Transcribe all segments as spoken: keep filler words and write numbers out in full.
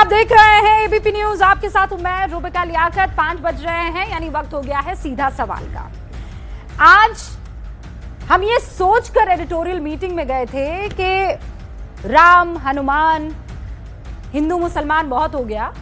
आप देख रहे हैं एबीपी न्यूज, आपके साथ हूं मैं रूबिका लियाकत। पांच बज रहे हैं, यानी वक्त हो गया है सीधा सवाल का। आज हम ये सोचकर एडिटोरियल मीटिंग में गए थे कि राम हनुमान हिंदू मुसलमान बहुत हो गया,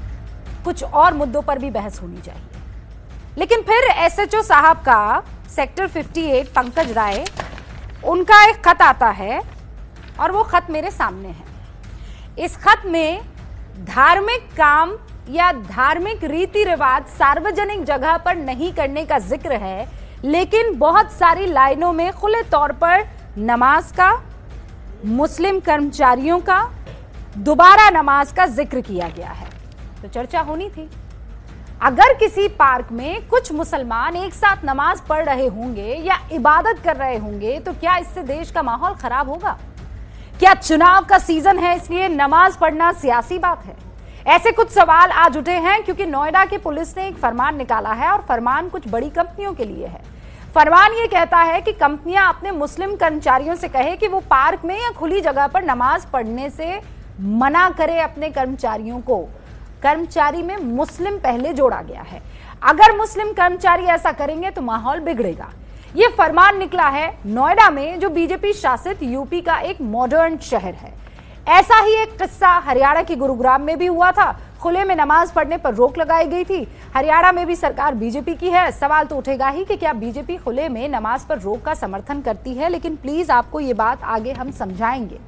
कुछ और मुद्दों पर भी बहस होनी चाहिए। लेकिन फिर एसएचओ साहब का सेक्टर अट्ठावन पंकज राय, उनका एक खत आता है और वो खत मेरे सामने है। इस खत में धार्मिक काम या धार्मिक रीति रिवाज सार्वजनिक जगह पर नहीं करने का जिक्र है, लेकिन बहुत सारी लाइनों में खुले तौर पर नमाज का, मुस्लिम कर्मचारियों का, दोबारा नमाज का जिक्र किया गया है। तो चर्चा होनी थी, अगर किसी पार्क में कुछ मुसलमान एक साथ नमाज पढ़ रहे होंगे या इबादत कर रहे होंगे तो क्या इससे देश का माहौल खराब होगा? क्या चुनाव का सीजन है इसलिए नमाज पढ़ना सियासी बात है? ऐसे कुछ सवाल आज उठे हैं क्योंकि नोएडा की पुलिस ने एक फरमान निकाला है और फरमान कुछ बड़ी कंपनियों के लिए है। फरमान ये कहता है कि कंपनियां अपने मुस्लिम कर्मचारियों से कहे कि वो पार्क में या खुली जगह पर नमाज पढ़ने से मना करे अपने कर्मचारियों को। कर्मचारी में मुस्लिम पहले जोड़ा गया है, अगर मुस्लिम कर्मचारी ऐसा करेंगे तो माहौल बिगड़ेगा। ये फरमान निकला है नोएडा में, जो बीजेपी शासित यूपी का एक मॉडर्न शहर है। ऐसा ही एक किस्सा हरियाणा के गुरुग्राम में भी हुआ था। खुले में नमाज पढ़ने पर रोक लगाई गई थी। हरियाणा में भी सरकार बीजेपी की है। सवाल तो उठेगा ही कि क्या बीजेपी खुले में नमाज पर रोक का समर्थन करती है। लेकिन प्लीज आपको ये बात आगे हम समझाएंगे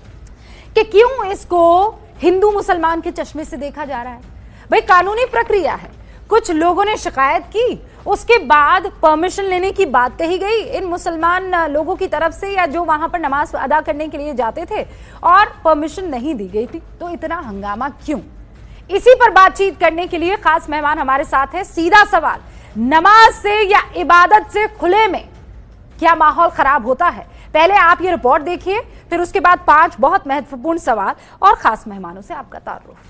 कि क्यों इसको हिंदू मुसलमान के चश्मे से देखा जा रहा है। भाई कानूनी प्रक्रिया है, कुछ लोगों ने शिकायत की, उसके बाद परमिशन लेने की बात कही गई इन मुसलमान लोगों की तरफ से या जो वहां पर नमाज अदा करने के लिए जाते थे, और परमिशन नहीं दी गई थी। तो इतना हंगामा क्यों? इसी पर बातचीत करने के लिए खास मेहमान हमारे साथ है। सीधा सवाल, नमाज से या इबादत से खुले में क्या माहौल खराब होता है? पहले आप ये रिपोर्ट देखिए, फिर उसके बाद पांच बहुत महत्वपूर्ण सवाल और खास मेहमानों से आपका तारुफ।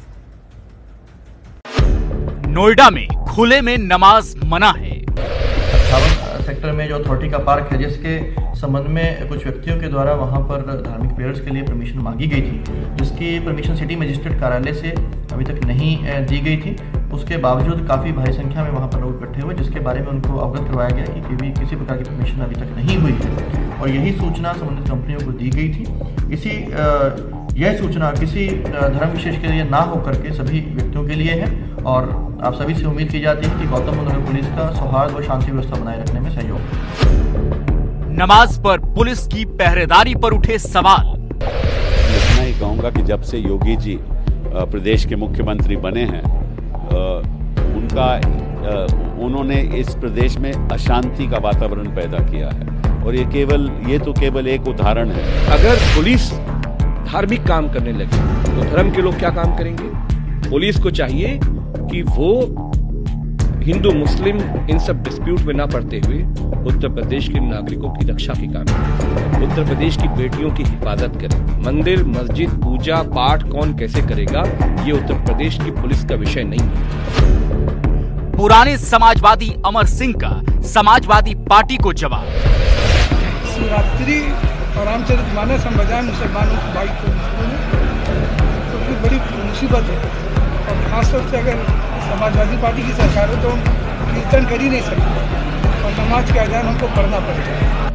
नोएडा में खुले में नमाज मना है। अट्ठावन सेक्टर में जो अथॉरिटी का पार्क है, जिसके संबंध में कुछ व्यक्तियों के द्वारा वहां पर धार्मिक प्रेयर्स के लिए परमिशन मांगी गई थी, जिसकी परमिशन सिटी मजिस्ट्रेट कार्यालय से अभी तक नहीं दी गई थी। उसके बावजूद काफ़ी भारी संख्या में वहां पर लोग इकट्ठे हुए, जिसके बारे में उनको अवगत करवाया गया कि भी किसी प्रकार की परमिशन अभी तक नहीं हुई है और यही सूचना संबंधित कंपनियों को दी गई थी। इसी यह सूचना किसी धर्म विशेष के लिए ना होकर के सभी व्यक्तियों के लिए है और आप सभी से उम्मीद की जाती है कि गौतम बुद्ध नगर पुलिस का सौहार्द व शांति व्यवस्था बनाए रखने में सहयोग। नमाज पर पुलिस की पहरेदारी पर उठे सवाल। इतना ही कहूँगा कि जब से योगी जी प्रदेश के मुख्यमंत्री बने हैं, उनका उन्होंने इस प्रदेश में अशांति का वातावरण पैदा किया है और ये केवल ये तो केवल एक उदाहरण है। अगर पुलिस धार्मिक काम करने लगे तो धर्म के लोग क्या काम करेंगे? पुलिस को चाहिए कि वो हिंदू मुस्लिम इन सब डिस्प्यूट में ना पड़ते हुए उत्तर प्रदेश के नागरिकों की रक्षा के काम करें, उत्तर प्रदेश की बेटियों की हिफाजत करें। मंदिर मस्जिद पूजा पाठ कौन कैसे करेगा, ये उत्तर प्रदेश की पुलिस का विषय नहीं है। पुराने समाजवादी अमर सिंह का समाजवादी पार्टी को जवाब। शिवरात्रि और रामचरितमानस हम बजाय मुसलमानों की बाइक को तो फिर बड़ी मुसीबत है। और खासतौर से अगर समाजवादी पार्टी की सरकार हो तो हम कीर्तन कर ही नहीं सकते और नमाज के अजान हमको पढ़ना पड़ेगा।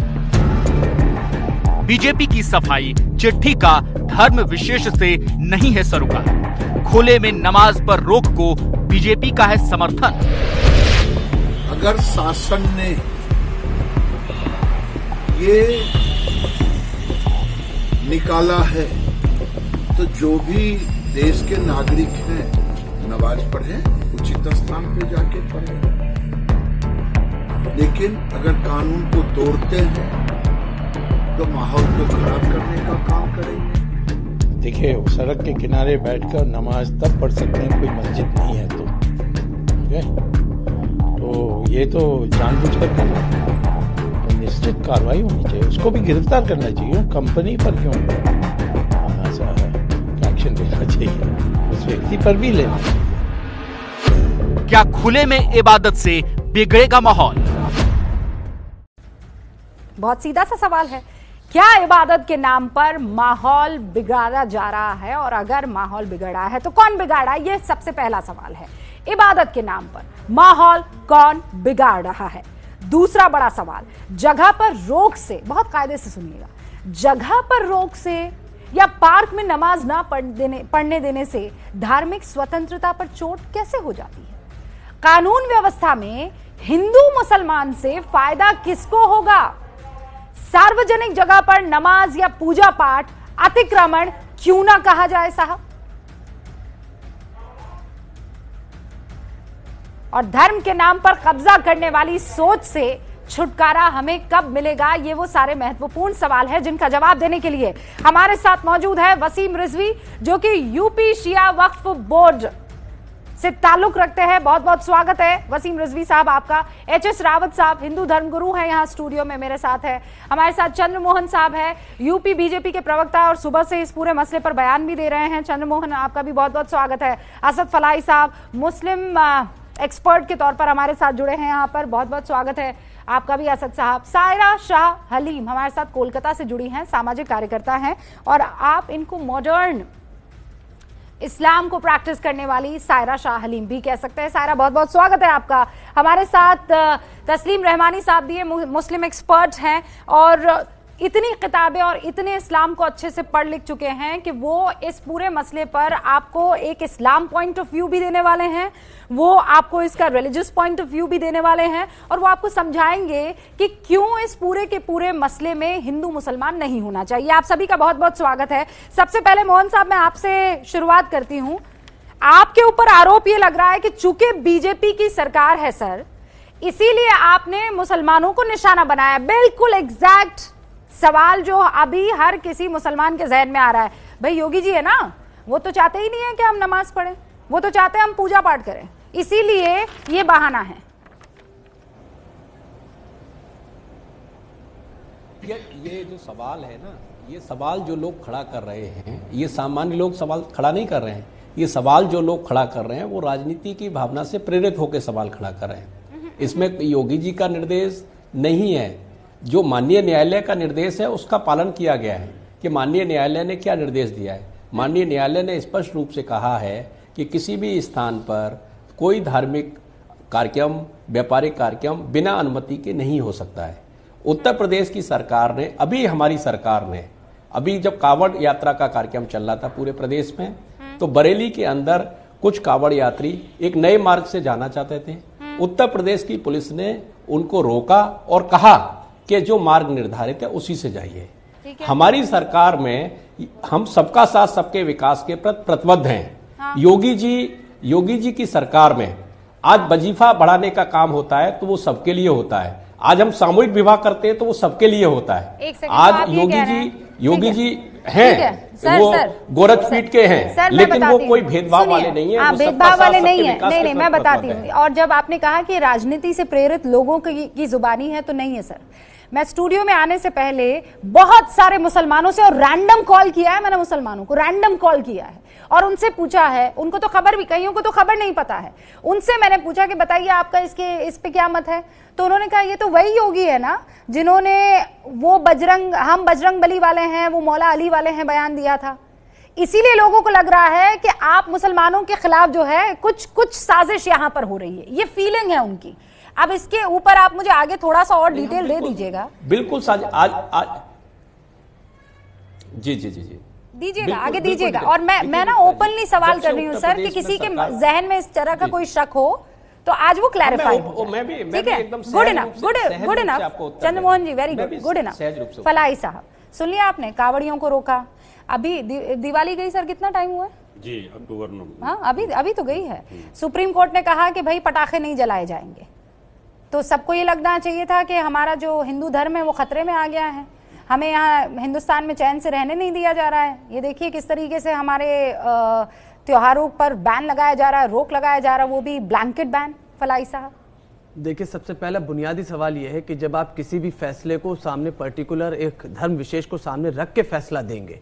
बीजेपी की सफाई चिट्ठी का धर्म विशेष से नहीं है सरोकार। खुले में नमाज पर रोक को बीजेपी का है समर्थन। अगर शासन ने ये निकाला है तो जो भी देश के नागरिक हैं नमाज पढ़ें, उचित स्थान पे जाके पढ़ें। लेकिन अगर कानून को तोड़ते हैं तो माहौल को खराब करने का काम करेंगे। देखिए, सड़क के किनारे बैठकर नमाज तब पढ़ सकते हैं कोई मस्जिद नहीं है तो, ठीक है? तो ये तो जानबूझकर करना है, तो निश्चित कार्रवाई होनी चाहिए, उसको भी गिरफ्तार करना चाहिए। कंपनी पर क्यों ऐसा एक्शन लेना चाहिए, उस व्यक्ति पर भी लेना चाहिए। क्या खुले में इबादत से बिगड़ेगा माहौल? बहुत सीधा सा सवाल है। क्या इबादत के नाम पर माहौल बिगाड़ा जा रहा है, और अगर माहौल बिगड़ा है तो कौन बिगाड़ा? ये सबसे पहला सवाल है। इबादत के नाम पर माहौल कौन बिगाड़ रहा है? दूसरा बड़ा सवाल, जगह पर रोक से, बहुत कायदे से सुनिएगा, जगह पर रोक से या पार्क में नमाज ना पढ़ देने पढ़ने देने से धार्मिक स्वतंत्रता पर चोट कैसे हो जाती है? कानून व्यवस्था में हिंदू मुसलमान से फायदा किसको होगा? सार्वजनिक जगह पर नमाज या पूजा पाठ अतिक्रमण क्यों ना कहा जाए साहब? और धर्म के नाम पर कब्जा करने वाली सोच से छुटकारा हमें कब मिलेगा? ये वो सारे महत्वपूर्ण सवाल हैं जिनका जवाब देने के लिए हमारे साथ मौजूद है वसीम रिजवी, जो कि यूपी शिया वक्फ बोर्ड से ताल्लुक रखते हैं। बहुत बहुत स्वागत है वसीम रिजवी साहब आपका। एच एस रावत साहब हिंदू धर्मगुरु हैं, यहाँ स्टूडियो में मेरे साथ है। हमारे साथ चंद्रमोहन साहब है, यूपी बीजेपी के प्रवक्ता और सुबह से इस पूरे मसले पर बयान भी दे रहे हैं। चंद्रमोहन आपका भी बहुत बहुत स्वागत है। असद फलाही साहब मुस्लिम एक्सपर्ट के तौर पर हमारे साथ जुड़े हैं यहाँ पर, बहुत बहुत स्वागत है आपका भी असद साहब। सायरा शाह हलीम हमारे साथ कोलकाता से जुड़ी हैं, सामाजिक कार्यकर्ता हैं, और आप इनको मॉडर्न इस्लाम को प्रैक्टिस करने वाली सायरा शाह हलीम भी कह सकते हैं। सायरा बहुत बहुत स्वागत है आपका। हमारे साथ तस्लीम रहमानी साहब भी मुस्लिम एक्सपर्ट हैं और इतनी किताबें और इतने इस्लाम को अच्छे से पढ़ लिख चुके हैं कि वो इस पूरे मसले पर आपको एक इस्लाम पॉइंट ऑफ व्यू भी देने वाले हैं, वो आपको इसका रिलीजियस पॉइंट ऑफ व्यू भी देने वाले हैं, और वो आपको समझाएंगे कि क्यों इस पूरे के पूरे मसले में हिंदू मुसलमान नहीं होना चाहिए। आप सभी का बहुत बहुत स्वागत है। सबसे पहले मोहन साहब मैं आपसे शुरुआत करती हूं। आपके ऊपर आरोप ये लग रहा है कि चूंकि बीजेपी की सरकार है सर, इसीलिए आपने मुसलमानों को निशाना बनाया। बिल्कुल एग्जैक्ट सवाल जो अभी हर किसी मुसलमान के जहन में आ रहा है, भाई योगी जी है ना, वो तो चाहते ही नहीं है कि हम नमाज पढ़ें, वो तो चाहते हैं हम पूजा पाठ करें, इसीलिए ये बहाना है। ये ये जो सवाल है ना, ये सवाल जो लोग खड़ा कर रहे हैं, ये सामान्य लोग सवाल खड़ा नहीं कर रहे हैं। ये सवाल जो लोग खड़ा कर रहे हैं वो राजनीति की भावना से प्रेरित होकर सवाल खड़ा कर रहे हैं। इसमें योगी जी का निर्देश नहीं है। जो माननीय न्यायालय का निर्देश है उसका पालन किया गया है। कि माननीय न्यायालय ने क्या निर्देश दिया है? माननीय न्यायालय ने स्पष्ट रूप से कहा है कि किसी भी स्थान पर कोई धार्मिक कार्यक्रम, व्यापारिक कार्यक्रम बिना अनुमति के नहीं हो सकता है। उत्तर प्रदेश की सरकार ने, अभी हमारी सरकार ने, अभी जब कांवड़ यात्रा का कार्यक्रम चल रहा था पूरे प्रदेश में, तो बरेली के अंदर कुछ कांवड़ यात्री एक नए मार्ग से जाना चाहते थे। उत्तर प्रदेश की पुलिस ने उनको रोका और कहा कि जो मार्ग निर्धारित है उसी से जाइए। हमारी सरकार में हम सबका साथ सबके विकास के प्रति प्रतिबद्ध हैं। हाँ। योगी जी योगी जी की सरकार में आज वजीफा बढ़ाने का काम होता है तो वो सबके लिए होता है। आज हम सामूहिक विवाह करते हैं तो वो सबके लिए होता है। आज योगी जी योगी जी हैं, वो गोरखपीठ के हैं, लेकिन वो कोई भेदभाव वाले नहीं है, भेदभाव वाले नहीं है। नहीं नहीं मैं बताती हूँ। और जब आपने कहा कि राजनीति से प्रेरित लोगों की, की जुबानी है, तो नहीं है सर। मैं स्टूडियो में आने से पहले बहुत सारे मुसलमानों से और रैंडम कॉल किया है, मैंने मुसलमानों को रैंडम कॉल किया है और उनसे पूछा है, उनको तो खबर भी, कईयों को तो खबर नहीं पता है, उनसे मैंने पूछा कि बताइए आपका इसके इस पे क्या मत है, तो उन्होंने कहा ये तो वही योगी है ना जिन्होंने वो बजरंग हम बजरंग बली वाले हैं, वो मौला अली वाले हैं बयान दिया था। इसीलिए लोगों को लग रहा है कि आप मुसलमानों के खिलाफ जो है कुछ कुछ साजिश यहां पर हो रही है, ये फीलिंग है उनकी। अब इसके ऊपर आप मुझे आगे थोड़ा सा और डिटेल दे दीजिएगा। बिल्कुल साजिश आज आज जी जी जी जी दीजिएगा, आगे दीजिएगा। और मैं मैं ना ओपनली सवाल कर रही हूँ सर कि किसी के जहन में इस तरह का कोई शक हो तो आज वो क्लैरिफाई हो जाए। ठीक है, good enough, good good enough Chandramohan ji, very good, good enough. Falahi साहब सुन लिया आपने, कावड़ियों को रोका। अभी दिवाली गई सर, कितना टाइम हुआ जी? अक्टूबर में। हाँ, अभी अभी तो गई है। सुप्रीम कोर्ट ने कहा कि भाई पटाखे नहीं जलाए जाएंगे, तो सबको ये लगना चाहिए था कि हमारा जो हिंदू धर्म है वो खतरे में आ गया है, हमें यहाँ हिंदुस्तान में चैन से रहने नहीं दिया जा रहा है। ये देखिए किस तरीके से हमारे त्योहारों पर बैन लगाया जा रहा है, रोक लगाया जा रहा है, वो भी ब्लैंकेट बैन। फलाई साहब देखिए, सबसे पहला बुनियादी सवाल यह है कि जब आप किसी भी फैसले को सामने पर्टिकुलर एक धर्म विशेष को सामने रख के फैसला देंगे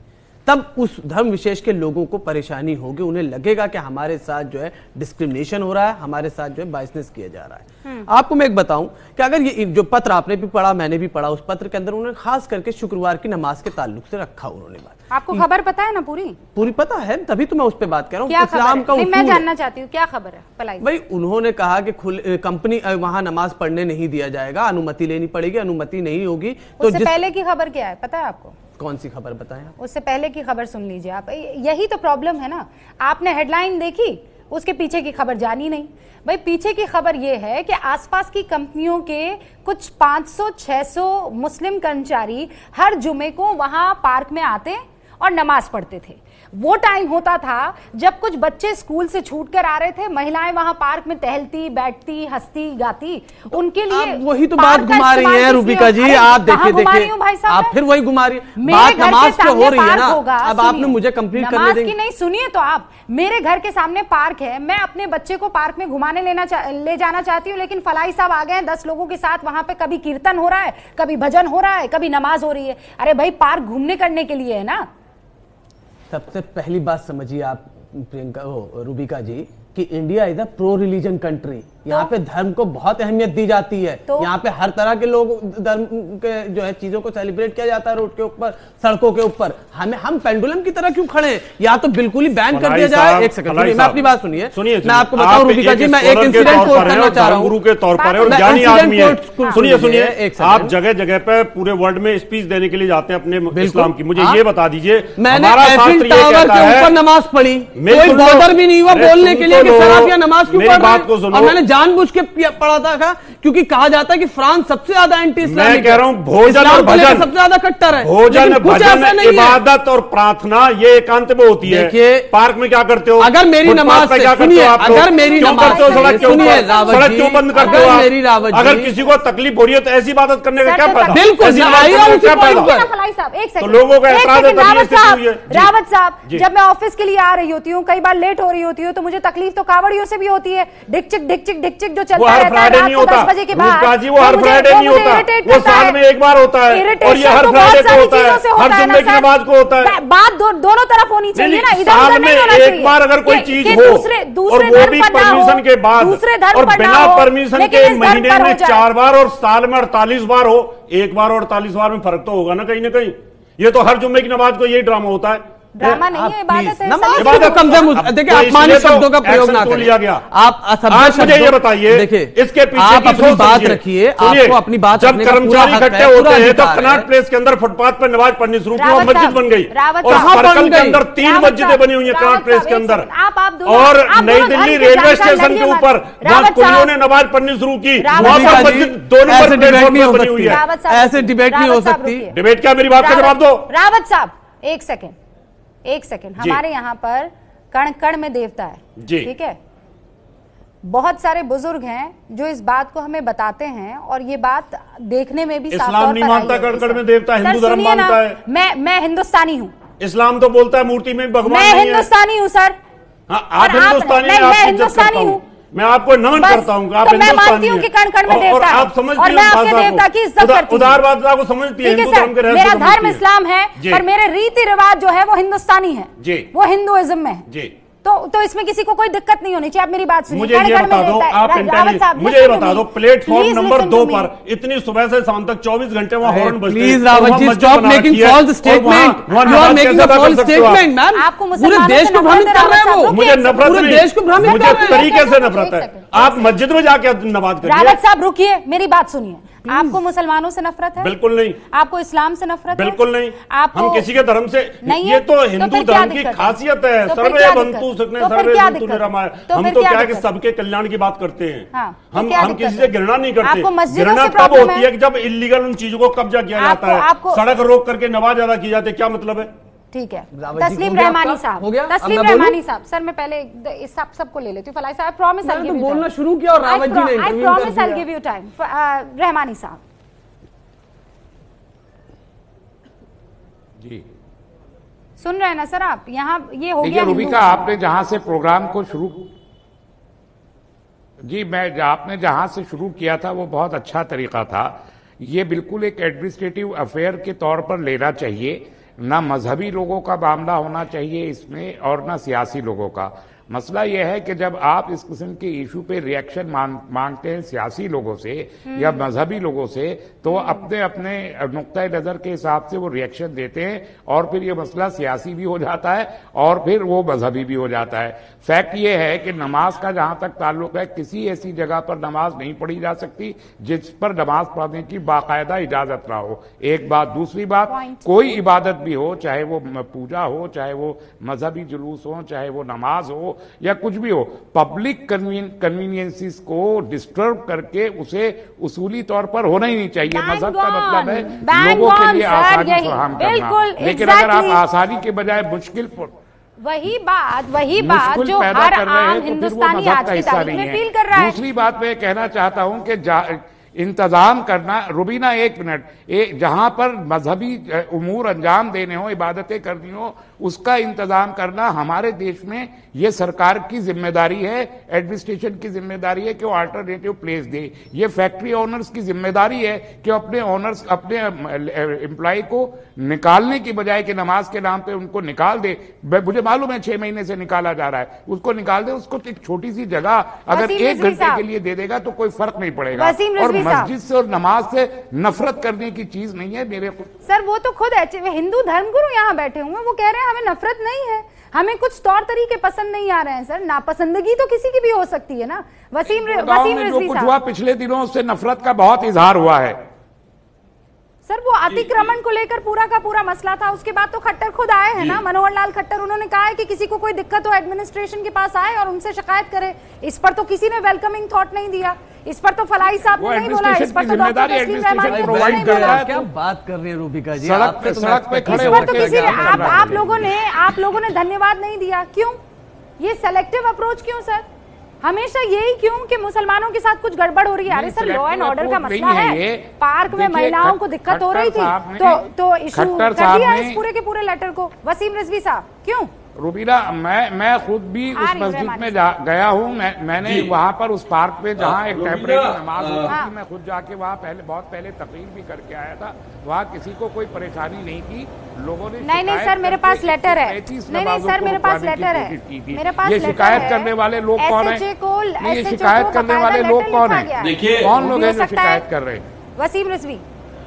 तब उस धर्म विशेष के लोगों को परेशानी होगी, उन्हें लगेगा कि हमारे साथ जो है डिस्क्रिमिनेशन हो रहा है, हमारे साथ जो है बाइसनेस किया जा रहा है। आपको मैं एक बताऊं कि अगर ये जो पत्र आपने भी पढ़ा, मैंने भी पढ़ा, उस पत्र के अंदर उन्होंने खास करके शुक्रवार की नमाज के ताल्लुक से रखा उन्होंने बात। आपको खबर पता है ना पूरी पूरी पता है, तभी तो मैं उस पर बात कर रहा हूँ। इस्लाम का मैं जानना चाहती हूँ क्या खबर है भाई। उन्होंने कहा कि कंपनी वहां नमाज पढ़ने नहीं दिया जाएगा, अनुमति लेनी पड़ेगी, अनुमति नहीं होगी। तो उससे पहले की खबर क्या है पता है आपको? कौन सी खबर बताएं? उससे पहले की खबर सुन लीजिए आप। यही तो प्रॉब्लम है ना, आपने हेडलाइन देखी, उसके पीछे की खबर जानी नहीं। भाई पीछे की खबर यह है कि आसपास की कंपनियों के कुछ पाँच सौ छह सौ मुस्लिम कर्मचारी हर जुमे को वहां पार्क में आते और नमाज पढ़ते थे। वो टाइम होता था जब कुछ बच्चे स्कूल से छूट कर आ रहे थे, महिलाएं वहां पार्क में टहलती, बैठती, हंसती, गाती। उनके लिए वही तो बात घुमा रही हैं रूबिका जी। आप देखिए देखिए भाई साहब, आप फिर वही घुमा रही हैं। बात नमाज पे हो रही है ना। अब आपने मुझे कंप्लीट करने देंगे? की नहीं सुनिए तो आप। मेरे घर के सामने पार्क है, मैं अपने बच्चे को पार्क में घुमाने लेना ले जाना चाहती हूँ, लेकिन फलाई साहब आ गए दस लोगों के साथ। वहां पे कभी कीर्तन हो रहा है, कभी भजन हो रहा है, कभी नमाज हो रही है। अरे भाई पार्क घूमने करने के लिए है ना। सबसे पहली बात समझिए आप प्रियंका हो रूबिका जी कि India is a pro religion country. यहाँ पे धर्म को बहुत अहमियत दी जाती है। तो? यहाँ पे हर तरह के लोग धर्म के जो है चीजों को सेलिब्रेट किया जाता है, रोड के ऊपर, सड़कों के ऊपर। हमें हम पेंडुलम की तरह क्यों खड़े हैं? या तो बिल्कुल ही बैन कर दिया जाए। एक सेकंड मैं अपनी बात सुनिए, मैं आपको बताऊं रूबिका जी, मैं एक इंसिडेंट कोट करना चाह रहा हूं। गुरु के तौर पर है और ज्ञानी आदमी है। सुनिए सुनिए, आप जगह जगह पे पूरे वर्ल्ड में स्पीच देने के लिए जाते हैं अपने इस्लाम की। मुझे ये बता दीजिए, हमारा शास्त्र ये कहता है ऊपर नमाज पढ़ी, कोई बॉर्डर भी नहीं हुआ बोलने के लिए कि सर आप यहाँ नमाज क्यों पढ़ रहे हैं। और मैंने जानबूझ के पढ़ा था क्योंकि कहा जाता है कि फ्रांस सबसे ज्यादा एंटी इस्लामिक। मैं कह रहा हूं भोजन और भजन सबसे ज्यादा कट्टर है। भोजन, भजन, इबादत और प्रार्थना ये एकांत में होती है। पार्क में क्या करते हो? अगर मेरी नमाज से क्या करते हो? अगर मेरी नमाज से सड़क क्यों बंद करते हो? मेरी रावत अगर किसी को तकलीफ हो रही है तो ऐसी इबादत करने का क्या फायदा? बिल्कुल तो लोगों का रावत साहब, जब मैं ऑफिस के लिए आ रही होती हूँ, कई बार लेट हो रही होती हूँ, तो मुझे तकलीफ तो कावड़ियों से भी होती है। डिकचिक डिकचिक डिकचिक जो चलता है फ्राइडे नहीं होता जी, वो हर फ्राइडे नहीं होता, वो साल में एक बार होता है और ये हर फ्राइडे को होता है, हर जुम्मे की नमाज को होता है। बात दोनों तरफ होनी चाहिए ना, इधर साल में एक बार अगर कोई चीज हो और वो भी परमिशन के बाद और बिना परमिशन के महीने में चार बार और साल में अड़तालीस बार हो, एक बार और अड़तालीस बार में फर्क तो होगा ना कहीं ना कहीं। ये तो हर जुम्मे की नमाज को यही ड्रामा होता है। ड्रामा नहीं है, इबादत है। इबादत कम से कम देखिए अपमानित शब्दों का प्रयोग ना करें। आप आप मुझे ये बताइए, देखिए इसके पीछे आप अपनी बात रखिए, आपको अपनी बात जब कर्मचारी इकट्ठे होते हैं तो कनॉट प्लेस के अंदर फुटपाथ पर नमाज पढ़नी शुरू की और मस्जिद बन गई और सर्कल के अंदर तीन मस्जिदें बनी हुई है कनॉट प्लेस के अंदर। और नई दिल्ली रेलवे स्टेशन के ऊपर जहां कुलियों ने नमाज पढ़नी शुरू की, वहां पर मस्जिद दो नंबर प्लेटफॉर्म पर बनी हुई है। ऐसे डिबेट नहीं हो सकती। डिबेट क्या? मेरी बात का जवाब दो। रावत साहब एक सेकेंड एक सेकंड हमारे यहाँ पर कण कण में देवता है, ठीक है। बहुत सारे बुजुर्ग हैं जो इस बात को हमें बताते हैं और ये बात देखने में भी इस्लाम नहीं मानता कण कण में देवता, हिंदू धर्म मानता है। मैं मैं हिंदुस्तानी हूँ। इस्लाम तो बोलता है मूर्ति में भगवान मैं हिंदुस्तानी हूँ सर। आप हिंदुस्तानी, मैं हिंदुस्तानी हूँ, मैं आपको नमन करता हूँ। आप तो मैं मानती हूँ कि कण कण में देवता है आप समझती और मैं आपके देवता की इज्जत करती हूँ। उदारवादिता को समझती है, हिंदू धर्म के रहस्य मेरा धर्म इस्लाम है पर मेरे रीति रिवाज जो है वो हिंदुस्तानी है, वो हिंदुइज्म में है। तो तो इसमें किसी को कोई दिक्कत नहीं होनी चाहिए। आप मेरी बात सुनिए। मुझे ये बता दो, आप इंटेलिजेंट मुझे ये बता दो, प्लेटफॉर्म नंबर दो पर इतनी सुबह से शाम तक चौबीस घंटे वहाँ हॉर्न बजते हैं। Please Rawat ji stop making false statement. You are making a false statement ma'am. आपको पूरे देश को भ्रमित कर रहे हैं वो। मुझे नफरत पूरे देश को भ्रमित कर रहे हैं। मुझे तरीके से नफरत है। आप मस्जिद में जाके नमाज करिए। रावत साहब रुकिए, मेरी बात सुनिए। आपको मुसलमानों से नफरत है? बिल्कुल नहीं। आपको इस्लाम से नफरत है? बिल्कुल नहीं। आपको हम किसी के धर्म से नहीं, ये तो हिंदू धर्म की खासियत है। सर्वे बंतु सुखने सर्वे बंतु निरामय। हम तो क्या है कि सबके कल्याण की बात करते हैं। हम हम किसी से घृणा नहीं करते। घृणा तब होती है कि जब इलीगल उन चीजों को कब्जा किया जाता है, सड़क रोक करके नमाज अदा की जाती है। क्या मतलब है? ठीक है, तस्लीम रहमानी साहब, तस्लीम रहमानी साहब, सर मैं पहले इस सब सबको ले लेती हूँ। फलाई साहब प्रॉमिस आई गिव यू, बोलना शुरू किया और रावत जी ने इंटरव्यू कर दिया। I promise I give you time. Rahmani साहब जी सुन रहे हैं ना सर आप? यहाँ ये हो गया रूबिका, आपने जहां से प्रोग्राम को शुरू जी मैं आपने जहां से शुरू किया था वो बहुत अच्छा तरीका था। ये बिल्कुल एक एडमिनिस्ट्रेटिव अफेयर के तौर पर लेना चाहिए। ना मजहबी लोगों का मामला होना चाहिए इसमें और ना सियासी लोगों का। मसला यह है कि जब आप इस किस्म के इशू पे रिएक्शन मांग, मांगते हैं सियासी लोगों से या मजहबी लोगों से, तो अपने अपने नुक्ता नजर के हिसाब से वो रिएक्शन देते हैं और फिर ये मसला सियासी भी हो जाता है और फिर वो मजहबी भी हो जाता है। फैक्ट ये है कि नमाज का जहां तक ताल्लुक है, किसी ऐसी जगह पर नमाज नहीं पढ़ी जा सकती जिस पर नमाज पढ़ने की बाकायदा इजाजत ना हो। एक बात। दूसरी बात, कोई इबादत भी हो, चाहे वो पूजा हो, चाहे वो मजहबी जुलूस हो, चाहे वो नमाज हो या कुछ भी हो, पब्लिक कन्वीनियंसेस को डिस्टर्ब करके उसे उसूली तौर पर होना ही नहीं चाहिए। मजहब का मतलब है लोगों के लिए आसानी फराहम करना, लेकिन अगर आप आसानी के बजाय मुश्किल वही बात वही बात जो हर आम हिंदुस्तानी आज की तारीख में फील कर रहा है। दूसरी बात मैं कहना चाहता हूं कि इंतजाम करना, रुबीना एक मिनट, एक जहां पर मजहबी उमूर अंजाम देने हो, इबादतें करनी हो, उसका इंतजाम करना हमारे देश में ये सरकार की जिम्मेदारी है, एडमिनिस्ट्रेशन की जिम्मेदारी है कि वो अल्टरनेटिव प्लेस दे। ये फैक्ट्री ओनर्स की जिम्मेदारी है कि अपने ओनर्स अपने एम्प्लॉय को निकालने की बजाय कि नमाज के नाम पे उनको निकाल दे। मुझे मालूम है छह महीने से निकाला जा रहा है, उसको निकाल दे। उसको एक छोटी सी जगह अगर एक घंटे के लिए दे देगा तो कोई फर्क नहीं पड़ेगा। और मस्जिद से और नमाज से नफरत करने की चीज नहीं है मेरे को। सर वो तो खुद हिंदू धर्मगुरु यहाँ बैठे हुए हैं, वो कह रहे हैं हमें नफरत नहीं है, हमें कुछ तौर तरीके पसंद नहीं आ रहे हैं। सर नापसंदगी तो किसी की भी हो सकती है ना। वसीम वसीम रिजवी जो कुछ हुआ पिछले दिनों उससे नफरत का बहुत इजहार हुआ है। सर वो अतिक्रमण को लेकर पूरा का पूरा मसला था, उसके बाद तो खट्टर खुद आए हैं ना, मनोहर लाल खट्टर। उन्होंने कहा है कि किसी को कोई दिक्कत हो एडमिनिस्ट्रेशन के पास आए और उनसे शिकायत करे। इस पर तो किसी ने वेलकमिंग थॉट नहीं दिया, इस पर तो फलाई साहब ने नहीं बोला, इस पर तो डॉक्टर तस्लीम रहमान ने नहीं बोला। क्या बात कर रही है रूबिका जी? सड़क पे सड़क पे खड़े होकर तो किसी ने आप आप लोगों ने आप लोगों ने धन्यवाद नहीं दिया। क्यों ये सेलेक्टिव अप्रोच? क्यों सर हमेशा यही क्यों कि मुसलमानों के साथ कुछ गड़बड़ हो रही है? अरे सर लॉ एंड ऑर्डर का मसला है, पार्क में महिलाओं को दिक्कत हो रही थी तो तो इशू कर दिया इस पूरे के पूरे लेटर को। वसीम रिजवी साहब क्यों? रुबीना मैं मैं खुद भी उस मस्जिद में गया हूँ, मैं मैंने वहाँ पर उस पार्क पे जहाँ एक टेम्परेरी नमाज होती थी, मैं खुद जाके वहाँ पहले बहुत पहले तकरीर भी करके आया था। वहाँ किसी को कोई परेशानी नहीं थी, लोगों ने नहीं नहीं सर मेरे पास लेटर है, नहीं नहीं सर मेरे पास लेटर है, मेरे पास ये शिकायत करने वाले लोग कौन है? ये शिकायत करने वाले लोग कौन है? देखिए कौन लोग हैं जो शिकायत कर रहे हैं? वसीम रिजवी।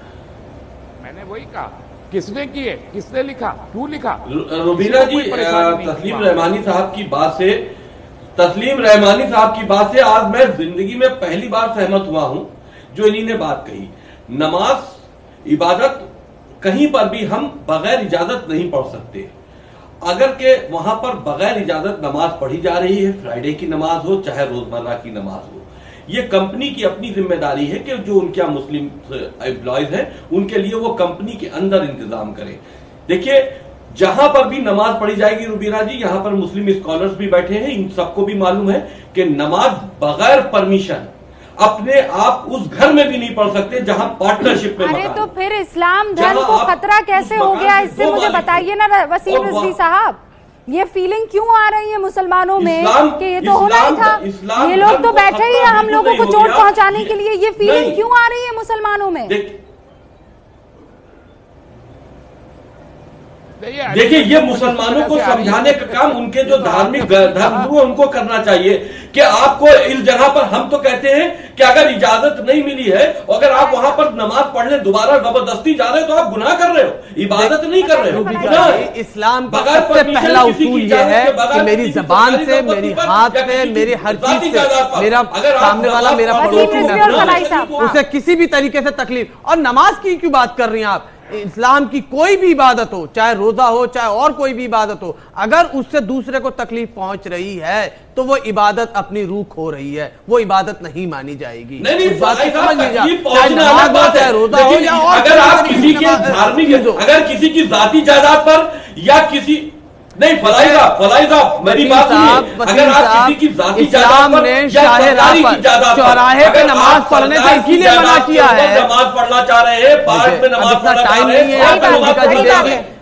मैंने वही कहा, किसने की है, किसने लिखा, क्यों लिखा? रुबीना जी तस्लीम रहमानी साहब की बात से तस्लीम रहमानी साहब की बात से आज मैं जिंदगी में पहली बार सहमत हुआ हूं जो इन्हीं ने बात कही। नमाज इबादत कहीं पर भी हम बगैर इजाजत नहीं पढ़ सकते। अगर के वहां पर बगैर इजाजत नमाज पढ़ी जा रही है, फ्राइडे की नमाज हो चाहे रोजमर्रा की नमाज हो, ये कंपनी की अपनी जिम्मेदारी है कि जो उनके मुस्लिम एम्प्लॉयज हैं उनके लिए वो कंपनी के अंदर इंतजाम करें। देखिए जहां पर भी नमाज पढ़ी जाएगी रुबीना जी, यहां पर मुस्लिम स्कॉलर्स भी बैठे हैं, इन सबको भी मालूम है कि नमाज बगैर परमिशन अपने आप उस घर में भी नहीं पढ़ सकते जहां पार्टनरशिप में। अरे तो फिर इस्लाम धर्म को खतरा कैसे हो गया, इससे मुझे बताइए ना वसीम रिजवी साहब। ये फीलिंग क्यों आ रही है मुसलमानों में कि ये तो होना ही था, ये लोग तो बैठे ही हैं हम लोगों को चोट पहुंचाने के लिए, ये फीलिंग क्यों आ रही है मुसलमानों में? देखिए ये मुसलमानों को समझाने का काम उनके जो धार्मिक धर्मगुरु है उनको करना चाहिए कि आपको इस जगह पर, हम तो कहते हैं कि अगर इजाजत नहीं मिली है, अगर आप वहां पर नमाज पढ़ने दोबारा जबरदस्ती जा रहे हो तो आप गुनाह कर रहे हो, इबादत नहीं कर रहे हो। इस्लाम का सबसे पहला उसूल ये है कि मेरी जबान से, मेरी हाथ से, मेरी हर चीज से मेरा सामने वाला मेरा पड़ोसी उसे किसी भी तरीके से तकलीफ। और नमाज की क्यों बात कर रही हैं आप? इस्लाम की कोई भी इबादत हो, चाहे रोजा हो चाहे और कोई भी इबादत हो, अगर उससे दूसरे को तकलीफ पहुंच रही है तो वो इबादत अपनी रूह खो रही है, वो इबादत नहीं मानी जाएगी। नहीं नहीं, बात समझ लीजिए, चाहे रोजा हो या और अगर आप किसी के धार्मिक, अगर किसी की जाती जायदाद पर या किसी नहीं फलाई साहब फलाई साहब मेरी बात सुनिए, अगर आप किसी की जाती जायदाद पर या सरकारी की जायदाद पर चौराहे पे नमाज पढ़ने से इसीलिए मना किया है, नमाज पढ़ना चाह रहे हैं, पार्क में नमाज पढ़ना चाह रहे हैं,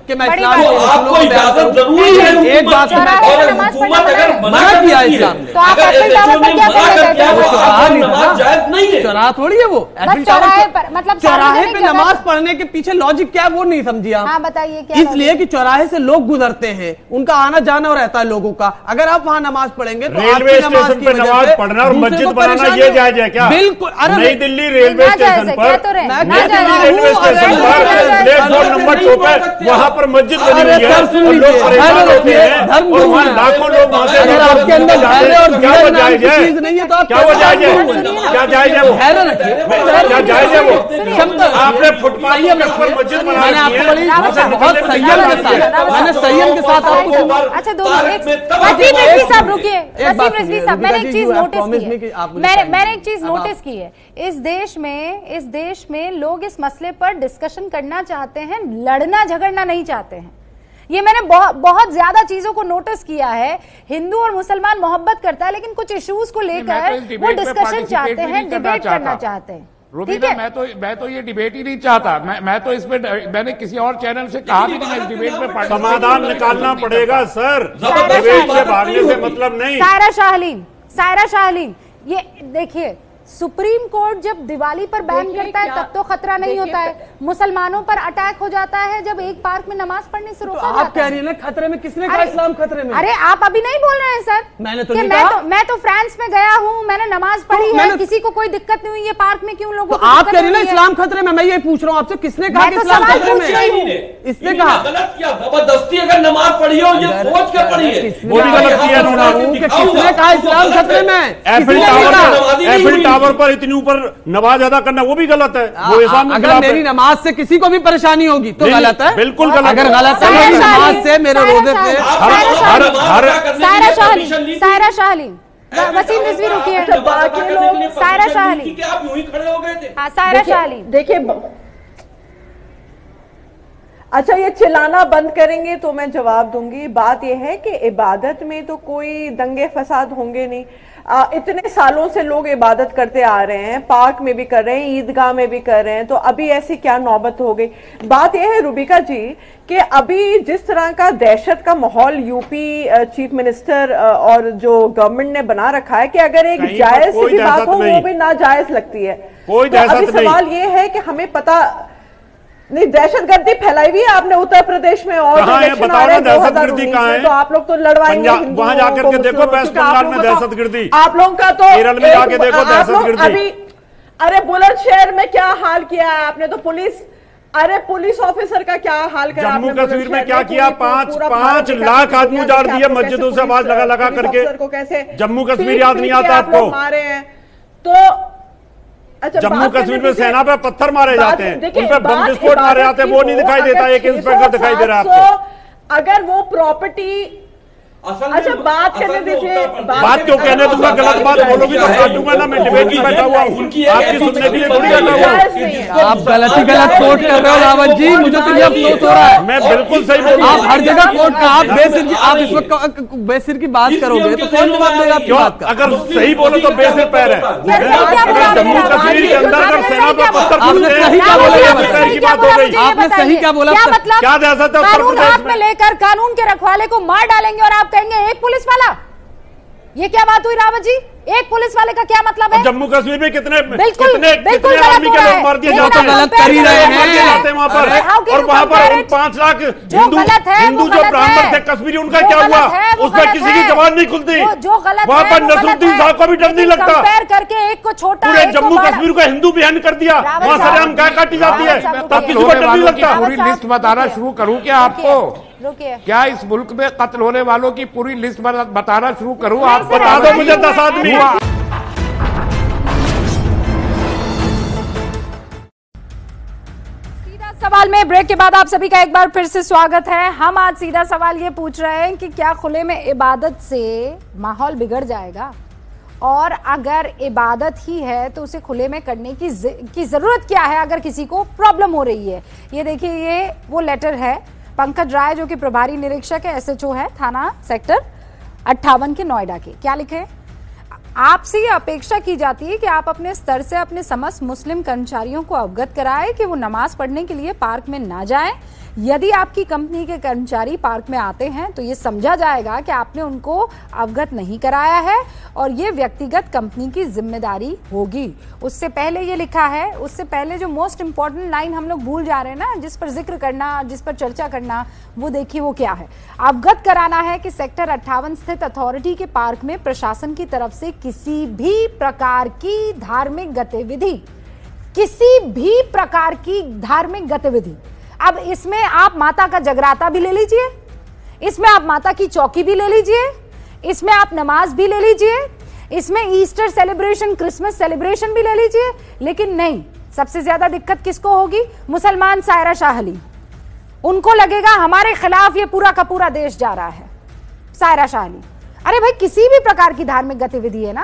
कि मैं इस्लाम को आपको इजाजत जरूरी है एक बात हुकूमत अगर मना किया इस्लाम ने, अगर एसएचओ ने मना कर दिया वो नमाज जायज नहीं है। चौराहा थोड़ी है वो, मतलब चौराहे पे नमाज पढ़ने के पीछे लॉजिक क्या है वो नहीं समझी आप? हाँ बताइए क्या? इसलिए कि चौराहे से लोग गुजरते हैं, उनका आना जाना रहता है लोगों का। अगर आप वहाँ नमाज पढ़ेंगे तो रेलवे स्टेशन पे नमाज पढ़ना और मस्जिद बनाना ये जायज है क्या? बिल्कुल। नई दिल्ली रेलवे स्टेशन पर, नई दिल्ली रेलवे स्टेशन पर प्लेटफॉर्म नंबर टू पे वहाँ पर मस्जिद बनी हुई है और लोग परेशान होते हैं और वहाँ लाखों लोग वहाँ से आपके अंदर धैर्य और क्या वो जायज है? नहीं है तो आप क्या वो जायज है? क्या जायज है वो? क्या जायज है वो? आपने फुटपाथ पर मस्जिद बनाई है, बहुत संयम के साथ, मैंने संयम के साथ आपको। अच्छा दो मिनट, वसीम रिजवी साहब रुकिए, वसीम रिजवी साहब, मैंने एक चीज नोटिस की है, मैंने मैंने एक चीज नोटिस की है, इस देश में इस देश में लोग इस मसले पर डिस्कशन करना चाहते हैं, लड़ना झगड़ना नहीं चाहते हैं। ये मैंने बहुत बहुत ज्यादा चीजों को नोटिस किया है। हिंदू और मुसलमान मोहब्बत करता है, लेकिन कुछ इश्यूज को लेकर वो डिस्कशन चाहते हैं, डिबेट करना चाहते हैं। रूबीना, मैं तो मैं तो ये डिबेट ही नहीं चाहता। मैं मैं तो इसमें मैंने किसी और चैनल से कहा भी नहीं मैं इस डिबेट में समाधान निकालना पड़ेगा सर, डिबेट से भागने से मतलब नहीं। सायरा शाहलीन, सायरा शाहलीन, ये देखिए सुप्रीम कोर्ट जब दिवाली पर बैन करता है तब तो खतरा नहीं होता है, मुसलमानों पर अटैक हो जाता है जब एक पार्क में नमाज पढ़ने से रोका तो आप कह रही हैं ना खतरे में, किसने कहा इस्लाम खतरे में? अरे आप अभी नहीं बोल रहे हैं सर। मैंने तो नहीं मैं कहा। तो मैं तो फ्रांस में गया हूँ, मैंने नमाज पढ़ी है, किसी को कोई दिक्कत नहीं हुई है, पार्क में क्यों लोगों को? आप कह रही ना इस्लाम खतरे में, मैं ये पूछ रहा हूँ आपसे, किसने कहा इस्लाम खतरे में? इसने कहा गलत किया, जबरदस्ती अगर नमाज पढ़ी हो ये सोच के पढ़ी है, वो भी गलत किया उन्होंने। किसने कहा इस्लाम खतरे में? एफिल टावर पर इतनी ऊपर नमाज अदा करना वो भी गलत है। वो इस्लाम अगर मेरी नमाज से किसी को भी परेशानी होगी तो गलत है, बिल्कुल गलत। अगर गलत है नमाज से, मेरे रोजे से। सायरा शाहलीन, सायरा शाहलीन, वसीम रिजवी रुकिए, सायरा शाहलीन, आप यूं ही खड़े हो गए थे। हाँ सायरा शाहलीन, देखिए अच्छा ये चिल्लाना बंद करेंगे तो मैं जवाब दूंगी। बात यह है कि इबादत में तो कोई दंगे फसाद होंगे नहीं। आ, इतने सालों से लोग इबादत करते आ रहे हैं, पार्क में भी कर रहे हैं, ईदगाह में भी कर रहे हैं, तो अभी ऐसी क्या नौबत हो गई? बात यह है रूबिका जी कि अभी जिस तरह का दहशत का माहौल यूपी चीफ मिनिस्टर और जो गवर्नमेंट ने बना रखा है कि अगर एक जायज सी भी बात हो वो भी नाजायज लगती है। कोई तो अभी सवाल ये है कि हमें पता नहीं, दहशतगर्दी फैलाई हुई है आपने उत्तर प्रदेश में और इलेक्शन आ रहे हैं दो हज़ार उन्नीस में, तो आप लोग तो लड़वाएंगे वहां जाकर के देखो वेस्ट बंगाल में दहशतगर्दी, आप लोगों का तो केरल में जाके देखो दहशतगर्दी। अभी अरे बुलंदशहर में क्या हाल किया है आपने, तो पुलिस अरे पुलिस ऑफिसर का क्या हाल करा? जम्मू कश्मीर में क्या किया? पांच पांच लाख आदमी उजाड़ दिए मस्जिदों से आवाज लगा लगा करके। कैसे जम्मू कश्मीर याद नहीं आता आपको? मारे हैं तो अच्छा, जम्मू कश्मीर में सेना पे पत्थर मारे जाते हैं, उन पे बम विस्फोट मारे जाते हैं, वो नहीं दिखाई देता। एक इंस्पेक्टर दिखाई दे रहा है आपको। अगर वो प्रॉपर्टी अच्छा बात करने दीजिए, बात क्यों कहने दूंगा? गलत बात बोलोगी तो काटूंगा ना, मैं डिबेट में बैठा हुआ हूँ, आपकी सुनने के लिए थोड़ी बैठा हुआ हूँ। आप गलत ही गलत कोट कर रहे हो रावत जी, मुझे तो ये अफसोस हो रहा है। मैं बिल्कुल सही बोल रहा हूँ। आप हर जगह कोट का, आप बेसिर की आप इस वक्त बेसिर की बात करोगे तो कौन जवाब देगा आपकी बात का? अगर सही बोलो तो बेसिर पैर है। अगर जम्मू कश्मीर के अंदर अगर सेना पे पत्थर आपने सही क्या बोला? की बात हो गई। आपने सही क्या बोला? क्या दहशत है उत्तर प्रदेश में? लेकर कानून के रखवाले को मार डालेंगे और आप कहेंगे एक पुलिस वाला, ये क्या बात हुई रावत जी? एक पुलिस वाले का क्या मतलब है? जम्मू कश्मीर में कितने बिल्कुल, कितने बिल्कुल कितने आदमी के लोग मार दिए जाते हैं, गलत कर ही रहे हैं वहाँ पर, और वहाँ पर पांच लाख हिंदू हिंदू जो ब्राह्मण थे कश्मीरी, उनका क्या हुआ? उस पर किसी की जबान नहीं खुलती। वहाँ पर नसरुद्दीन साहब को भी डर नहीं लगता। कंपेयर करके एक को छोटा, पूरे जम्मू कश्मीर को हिंदू बयान कर दिया, वहाँ सरेआम गाय काटी जाती है, तब किसी को डर नहीं लगता। पूरी लिस्ट बताना शुरू करूँ क्या आपको? क्या इस मुल्क में कत्ल होने वालों की पूरी लिस्ट बताना शुरू करूँ? आप बता दो मुझे दस आदमी। सीधा सवाल में ब्रेक के बाद आप सभी का एक बार फिर से स्वागत है। हम आज सीधा सवाल ये पूछ रहे हैं कि क्या खुले में इबादत से माहौल बिगड़ जाएगा, और अगर इबादत ही है तो उसे खुले में करने की की जरूरत क्या है अगर किसी को प्रॉब्लम हो रही है? ये देखिए, ये वो लेटर है पंकज राय जो कि प्रभारी निरीक्षक है, एसएचओ है थाना सेक्टर अट्ठावन के नोएडा के। क्या लिखे? आपसे ये अपेक्षा की जाती है कि आप अपने स्तर से अपने समस्त मुस्लिम कर्मचारियों को अवगत कराएं कि वो नमाज पढ़ने के लिए पार्क में ना जाएं। यदि आपकी कंपनी के कर्मचारी पार्क में आते हैं तो ये समझा जाएगा कि आपने उनको अवगत नहीं कराया है और ये व्यक्तिगत कंपनी की जिम्मेदारी होगी। उससे पहले ये लिखा है, उससे पहले जो मोस्ट इंपॉर्टेंट लाइन हम लोग भूल जा रहे हैं ना, जिस पर जिक्र करना, जिस पर चर्चा करना, वो देखिए वो क्या है। अवगत कराना है कि सेक्टर अट्ठावन स्थित अथॉरिटी के पार्क में प्रशासन की तरफ से किसी भी प्रकार की धार्मिक गतिविधि किसी भी प्रकार की धार्मिक गतिविधि अब इसमें आप माता का जगराता भी ले लीजिए, इसमें आप माता की चौकी भी ले लीजिए, इसमें आप नमाज भी ले लीजिए, इसमें ईस्टर सेलिब्रेशन, क्रिसमस सेलिब्रेशन भी ले लीजिए, लेकिन नहीं, सबसे ज्यादा दिक्कत किसको होगी? मुसलमान सायरा शाह अली। उनको लगेगा हमारे खिलाफ ये पूरा का पूरा देश जा रहा है। सायरा शाह अली, अरे भाई किसी भी प्रकार की धार्मिक गतिविधि है ना,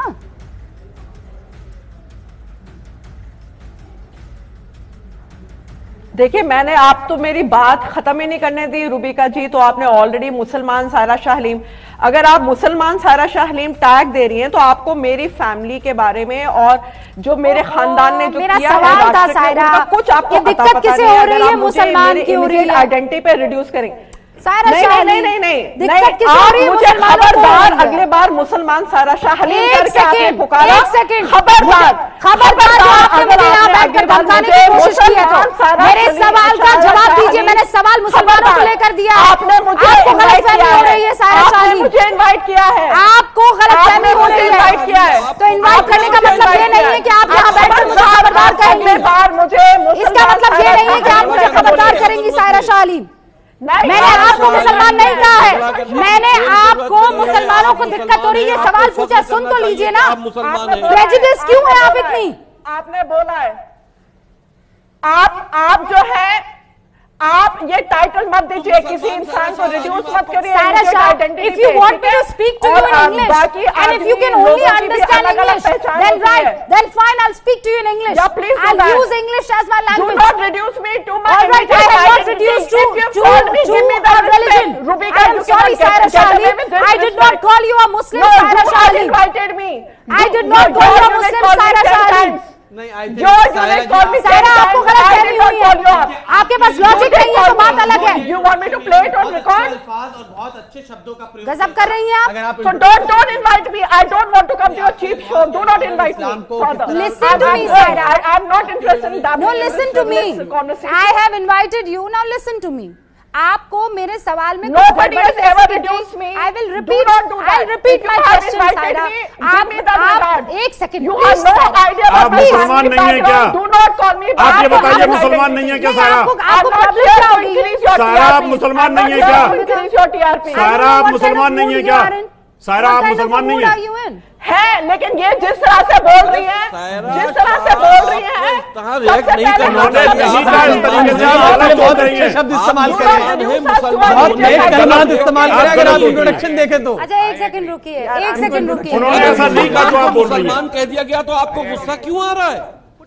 देखिए मैंने आप तो मेरी बात खत्म ही नहीं करने दी रूबिका जी, तो आपने ऑलरेडी मुसलमान सायरा शाह हलीम, अगर आप मुसलमान सायरा शाह हलीम टैग दे रही हैं तो आपको मेरी फैमिली के बारे में और जो मेरे खानदान ने जो मेरा किया सवाल है था सायरा, कुछ आपको दिक्कत किसे हो रही है? मुसलमान की हो रही है, आइडेंटिटी पे रिड्यूस करेंगे। सायरा नहीं शाह नहीं नहीं नहीं नहीं दिक्कत किसे हो रही है? मुझे खबरदार अगले बार मुसलमान सायरा शाह हलीम करके आपने पुकारा, एक सेकंड खबरदार खबरदार आपने मुझे यहाँ बैठकर धमकाने की कोशिश की है तो मेरे सवाल का जवाब दीजिए। मैंने सवाल मुसलमानों को लेकर दिया, आपने मुझे आपको गलतफहमी हो रही है सायरा शाह हलीम, मुझे इनवाइट किया है, आपको गलतफहमी हो रही है, इनवाइट किया है, तो इनवाइट करने का मतलब ये नहीं है कि आप यहाँ बैठकर मुझे खबरदार करेंगे, इसका मतलब ये नहीं है कि आप मुझे खबरदार करेंगी सायरा शाह हलीम। मैंने आपको मुसलमान नहीं कहा है, मैंने आपको मुसलमानों को दिक्कत हो रही है सवाल पूछा, सुन तो लीजिए ना, प्रेजुडिस क्यों है आप इतनी? आपने बोला है, आप आप जो है आप ये टाइटल मत दीजिए, किसी इंसान को रिड्यूस मत करिए। Saira Shah, if you want me to speak to you in English and if you can only understand English, then right, then fine, I'll speak to you in English. Yeah, please do I'll that. use English as my language. Do not reduce me to my All right, I have not reduced to to to a religion. I am sorry, Saira Shah Ali. I did not call you a Muslim, Saira Shah Ali. Invited me. I did not call you a Muslim, Saira Shah Ali. जो सायरा आपको गलतफहमी हुई है, आपके पास logic नहीं है तो बात अलग है। You want me to play it on record? और बहुत अच्छे शब्दों का प्रयोग गजब कर रही हैं आप। So don't don't invite me. I don't want to come to your cheap show. Do not invite me. Further. Listen to me, Saira. I am not interested in that. No, listen to me. I have invited you. Now listen to me. आपको मेरे सवाल में Nobody has ever reduced me. I will repeat. Do not do that. I'll repeat my question, Saira. आप आप एक second, You have no idea आप मुसलमान नहीं है क्या? Do not call me. आप ये बताइए मुसलमान नहीं है क्या सायरा? आपको प्रॉब्लम क्या होगी? सायरा आप मुसलमान नहीं है क्या? Increase your T R P. Saira आप मुसलमान नहीं है क्या? सायरा आप मुसलमान नहीं है है, लेकिन ये जिस तरह से बोल रही है, जिस तरह से बोल रही है, रिएक्ट नहीं करना शब्द इस्तेमाल करें, बहुत नेक कलमात इस्तेमाल करें। अगर आप इंट्रोडक्शन देखें तो अच्छा एक सेकंड रुकिए, एक सेकंड रुकिए। उन्होंने ऐसा नहीं कहा जो आप बोल रही हैं। मुसलमान कह दिया गया तो आपको गुस्सा क्यों आ रहा है?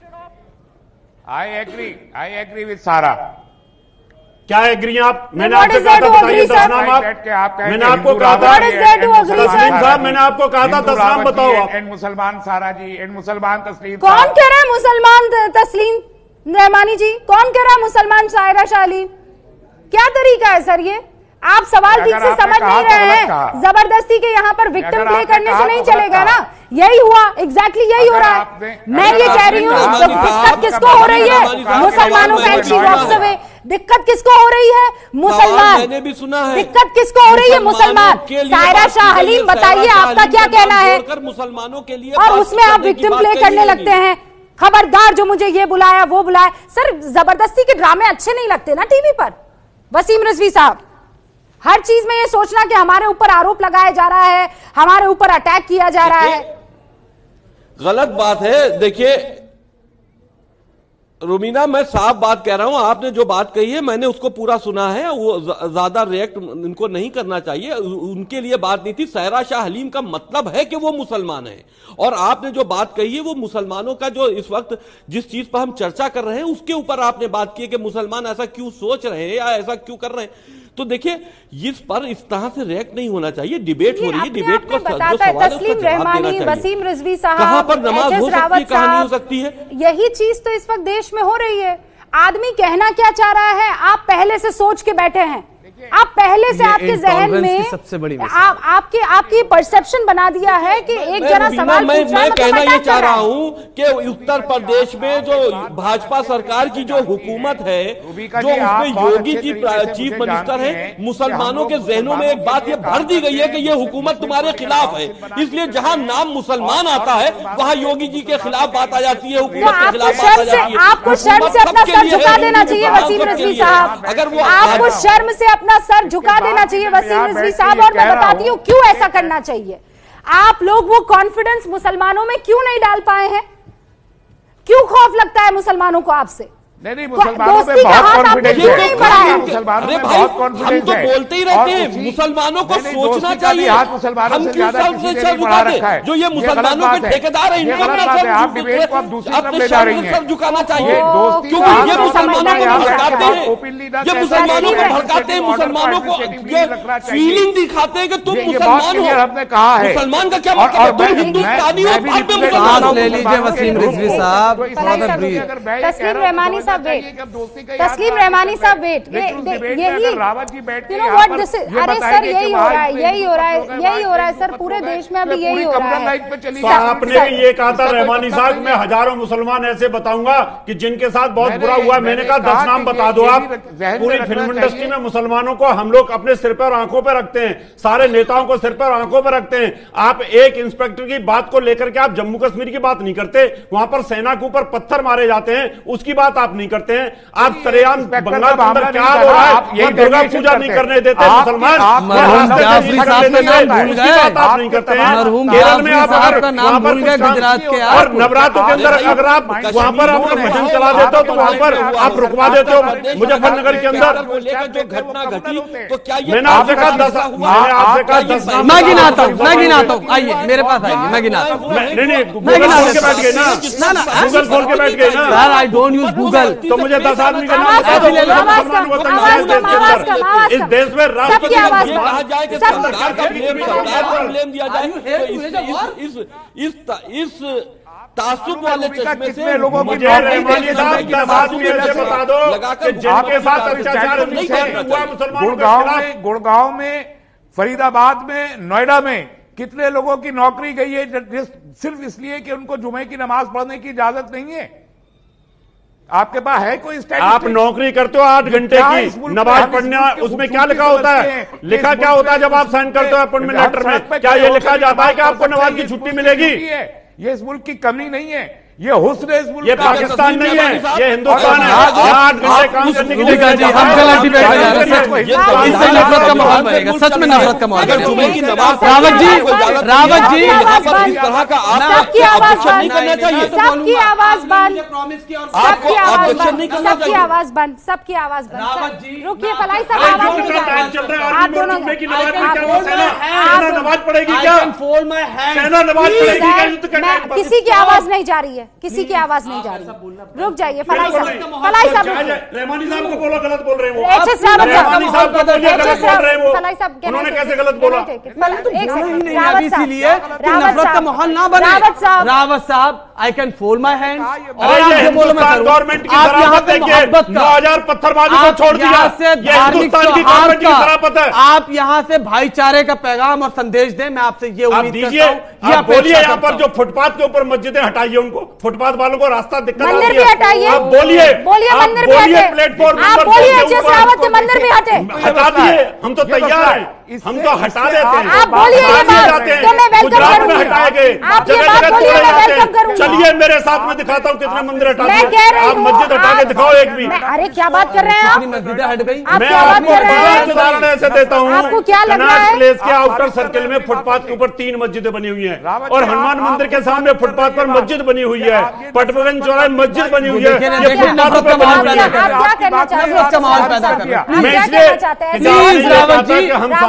I agree I agree with Sara. क्या एग्री आप? मैंने आपसे कहा था बताइए दस नाम आप, मैंने आपको कहा था तस्लीम साहब, मैंने आपको कहा था दस नाम बताओ आप। एंड मुसलमान सारा जी, एंड मुसलमान तस्लीम। कौन कह रहा है मुसलमान तस्लीम रहमानी जी? कौन कह रहा है मुसलमान सायरा शाह अली? क्या तरीका है सर ये? आप सवाल ठीक से समझ नहीं रहे हैं। जबरदस्ती के यहाँ पर विक्टिम प्ले करने से नहीं चलेगा ना। यही हुआ, एग्जैक्टली यही हो रहा है। मैं ये कह रही हूँ दिक्कत किसको हो रही है? मुसलमानों का एंड शी वॉक्स अवे। दिक्कत किसको हो रही है? मुसलमान। मैंने भी सुना है। दिक्कत किसको हो रही है? मुसलमान। सायरा शाह हलीम बताइए आपका क्या कहना है? मुसलमानों के लिए और उसमें आप विक्टिम प्ले करने लगते हैं। खबरदार जो मुझे ये बुलाया वो बुलाया। सर जबरदस्ती के ड्रामे अच्छे नहीं लगते ना टीवी पर। वसीम रिजवी साहब, हर चीज में ये सोचना कि हमारे ऊपर आरोप लगाया जा रहा है, हमारे ऊपर अटैक किया जा रहा है, गलत बात है। देखिए रुमीना, मैं साफ बात कह रहा हूं, आपने जो बात कही है मैंने उसको पूरा सुना है। वो ज्यादा रिएक्ट इनको नहीं करना चाहिए, उनके लिए बात नहीं थी। सायरा शाह हलीम का मतलब है कि वो मुसलमान है, और आपने जो बात कही है वो मुसलमानों का जो इस वक्त जिस चीज पर हम चर्चा कर रहे हैं उसके ऊपर आपने बात की है कि मुसलमान ऐसा क्यों सोच रहे हैं या ऐसा क्यों कर रहे हैं। तो देखिए इस पर इस तरह से रिएक्ट नहीं होना चाहिए। डिबेट हो रही है, डिबेट को तस्लीम रहमानी, वसीम रिजवी साहब, कहां पर नमाज हो सकती है, कहां नहीं हो सकती है, यही चीज तो इस वक्त देश में हो रही है। आदमी कहना क्या चाह रहा है आप पहले से सोच के बैठे हैं, आप पहले से आपके जहन में सबसे बड़ी आप, आपके आपकी परसेप्शन बना दिया है कि एक जना सवाल मैं, मैं कहना ये चाह रहा हूं कि उत्तर प्रदेश में जो भाजपा सरकार की जो हुकूमत है, जो उसमें योगी जी चीफ मिनिस्टर है, मुसलमानों के जहनों में एक बात ये भर दी गई है कि ये हुकूमत तुम्हारे खिलाफ है, इसलिए जहां नाम मुसलमान आता है वहां योगी जी के खिलाफ बात आ जाती है, हुकूमत के खिलाफ बात आ जाती है। आपको शर्म से अपना सर झुका देना चाहिए वसीम रिजवी साहब, अगर वो आपको शर्म से अपना सर झुका देना चाहिए वसीम रिजवी साहब। और मैं बताती हूँ क्यों ऐसा करना चाहिए। आप लोग वो कॉन्फिडेंस मुसलमानों में क्यों नहीं डाल पाए हैं? क्यों खौफ लगता है मुसलमानों को आपसे? नहीं नहीं, मुसलमानों पे बहुत कॉन्फिडेंस है, मुसलमानों में बहुत कॉन्फिडेंस है। हम तो बोलते ही रहते हैं, मुसलमानों को सोचना चाहिए। हम मुसलमानों से ज्यादा किसी ने नहीं बढ़ा रखा है, जो ये मुसलमानों के ठेकेदार है, इनको आप डिबेट को अब दूसरी तरफ ले जा रही हैं। सर झुकाना चाहिए, क्योंकि ये मुसलमानों को भड़काते हैं, ये मुसलमानों को भड़काते हैं, मुसलमानों को ये फीलिंग दिखाते हैं कि तुम मुसलमान हो। हमने कहा है मुसलमान का क्या मतलब, तुम हिंदुस्तानी हो, बाद में मुसलमान हो। ले लीजिए वसीम रिजवी साहब, तस्लीम रहमानी साहब वेट, तस्लीम रहमानी साहब वेट, यही रावत जी बैठ के अरे सर यही हो रहा है, यही हो रहा है, यही हो रहा है सर, पूरे देश में अभी यही हो रहा है। आपने भी ये कहा था रहमानी साहब, मैं हजारों मुसलमान ऐसे बताऊंगा कि जिनके साथ बहुत बुरा हुआ। मैंने कहा दस नाम बता दो आप। पूरी फिल्म इंडस्ट्री में मुसलमानों को हम लोग अपने सिर पर आंखों पर रखते हैं, सारे नेताओं को सिर पर आंखों पर रखते हैं। आप एक इंस्पेक्टर की बात को लेकर के आप जम्मू कश्मीर की बात नहीं करते, वहां पर सेना के ऊपर पत्थर मारे जाते हैं, उसकी बात आप नहीं करते हैं। आप सरेआम बंगाल के अंदर क्या हो रहा है, ये दुर्गा पूजा नहीं करने देते मुसलमान, आप नहीं करते हैं। केरल में आप वहां पर गुजरात के और नवरात्रों के अंदर अगर आप वहां पर अपना भजन चला देते हो तो वहां पर आप रुकवा देते हो। मुजफ्फरनगर के अंदर जो घटना घटी तो क्या ये मैंने आपसे कहा दस मैंने आपसे कहा दस मैं गिनाता हूँ, मैं गिनाता हूँ, आइए मेरे पास आइए, मैं गिनाता हूँ। नहीं नहीं गूगल खोल के बैठ गए ना, गूगल खोल के बैठ गए ना sir, I don't use Google. तो मुझे दस आदमी का नाम बता दो मुसलमानों को तंग देश के अंदर, इस देश में राष्ट्रपति कहा जाए कि सरकार का ब्लेम दिया जाए, इस इस इस तासुब वाले चश्मे से लोगों की रहमानी साहब की बात भी ऐसे बता दो कि जिनके साथ अत्याचार हुआ मुसलमानों के खिलाफ। गुड़गांव में, फरीदाबाद में, नोएडा में कितने लोगों की नौकरी गई है सिर्फ इसलिए कि उनको जुमे की नमाज पढ़ने की इजाजत नहीं है। आपके पास है कोई स्टैटिस्टिक्स? आप नौकरी करते हो आठ घंटे की, नमाज पढ़ना उसमें क्या लिखा होता है? लिखा क्या होता है जब आप साइन करते हो अपॉइंटमेंट लेटर में? क्या ये लिखा जाता है कि आपको नमाज की छुट्टी मिलेगी? ये इस मुल्क की कमी नहीं है, ये हुस्न है इस मुल्क ये पाकिस्तान नहीं है, ये हिंदुस्तान है। आठ घंटे काम करने के लिए हम गलत डिबेट कर रहे हैं, इससे नफरत का माहौल बनेगा, सच में नफरत का माहौल बनेगा। रावत जी, रावत जी, सबकी आवाज नहीं करना चाहिए, सबकी आवाज बंद, सबकी आवाज बंद, सबकी आवाज बंद, सबकी आवाज बंद। रुकिए फलाई साहब, आवाज नहीं जा रही। आप दोनों नमाज पढ़ेगी क्या? सेना नमाज पढ़ेगी क्या? युद्ध करना किसी की आवाज नहीं जा रही है, किसी की आवाज नहीं जा रही। रुक जाइए फलाई साहब, फलाई साहब रहमानी साहब को बोलो गलत बोल रहे हैं वो। एचएस रावत रहमानी साहब को बोलिए गलत बोल रहे हैं वो। फलाई साहब उन्होंने कैसे गलत बोला? एक सेकंड, इसीलिए नफरत का माहौल ना बने। रावत साहब, I can fold my hand और आपसे बोलो मैं करूं। गवर्नमेंट की आप यहाँ पे मोहब्बत का नौ हजार पत्थरबाजी को छोड़ दिया, ये हिंदुस्तान की गवर्नमेंट की शराफत है। आप यहाँ से भाईचारे का पैगाम और संदेश दें, मैं आपसे ये उम्मीद दीजिए। आप बोलिए यहाँ पर जो फुटपाथ के ऊपर मस्जिदें हटाइए, उनको फुटपाथ वालों को रास्ता दिक्कत आती है। मंदिर भी हटाइए, आप बोलिए, बोलिए मंदिर भी हटे, प्लेटफॉर्म आप बोलिए एचएस रावत के मंदिर भी हटे, हटा दिए। हम तो तैयार हैं, हम तो हटा देते हैं। आप बोलिए ये बात तो मैं वेलकम करूंगी। हटाए गए, आप ये बात बोलिए, मैं वेलकम करूंगी। चलिए मेरे साथ में दिखाता हूँ कितने मंदिर हटा दिए। मैं कह रही आप मस्जिद हटा के दिखाओ एक भी। अरे क्या बात कर रहे हैं आप? मस्जिदें हट गई। आप मैं क्या बात कर रहे हैं? उदाहरण ऐसे देता हूँ, आपको क्या लग रहा है? प्लेस के आउटर सर्किल में फुटपाथ के ऊपर तीन मस्जिदें बनी हुई हैं और हनुमान मंदिर के सामने फुटपाथ पर मस्जिद बनी हुई है, पटपगंज चौराहे मस्जिद बनी हुई है। ये फुटपाथ पर माहौल पैदा कर क्या करना चाहते हैं? माहौल पैदा कर मैं इसलिए प्लीज रावत जी,